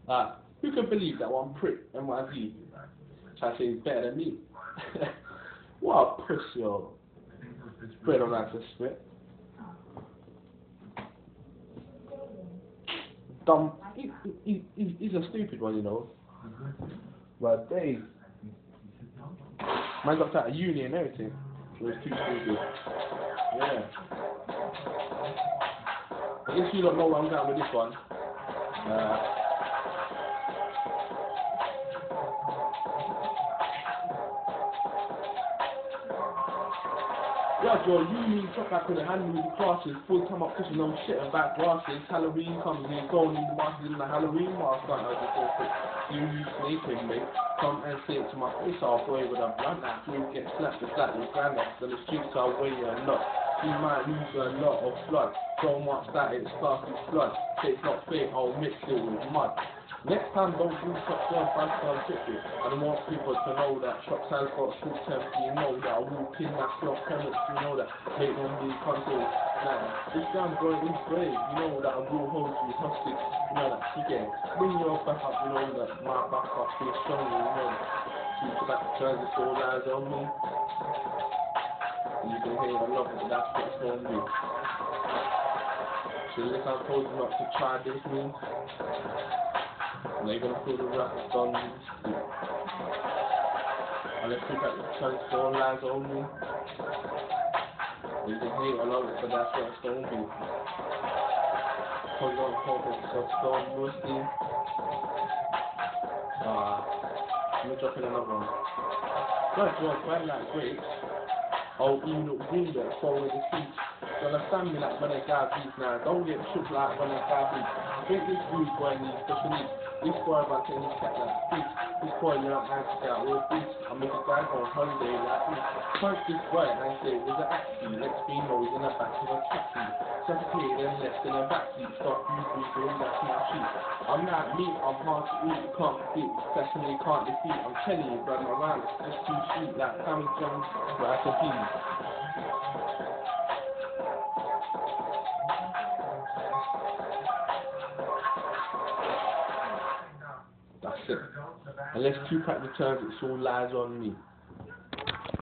Who can believe that one prick, NYZ, try to say he's better than me? What a puss, yo. Spread on that to spit. Dumb. He's a stupid one, you know. But they. Man got out of uni and everything. It was too stupid. Yeah. I guess you don't know where I'm going with this one. Yeah, Joe, you mean truck I couldn't handle the classes, full time up pushing no shit about glasses. Halloween comes in, going in the masters in the Halloween mask, I just go quick. You sneaking, mate. Come and say it to my face, I'll boy with a blunt knife. You get slapped just like your granddad, so the streets are way a lot. You might lose a lot of blood. So much that it starts with blood. It's not fake, I'll mix it with mud. Next time, don't do shops on 5-star ticket. I don't want people to know that shops has got short term, so you know that I walk in, that's your parents, you know that. Make them be consoles. Nah, this damn boy is brave, you know that I will hold you hostage, you know that. You get it. Bring your back up, you know that. My back up is strong, you know that. Keep the back turns, it's all eyes on me. And you can hear the love, but that's what's going to be. So if I told you not to try this, me. And they're gonna feel the wrath on me. And let's look at the church, all lies on me. You can hate all of it, but that's what it's gonna be. Cause I'm talking so strong, mostly. Let me drop in another one. Blood was bad like grapes. Oh, even look green there, forward the speech. You understand me like when a guy beats now. Don't get shook like when a guy beats. I think this dude boy needs special needs. This boy about to his cat like speech. This boy learn how to get real beats. I make a guy go on holiday like me. Punch this boy and say there's an axie. Next thing you know he's in the back of a taxi. Suffocated and left in a backseat. Stop you breathing, that's my sheet. I'm not me, I'm hard to eat, can't defeat. Definitely can't defeat. I'm telling you, brother, my rhymes just too sweet like Sammy Jones, rice and peas. That's it. Unless Tupac returns, it's all lies on me.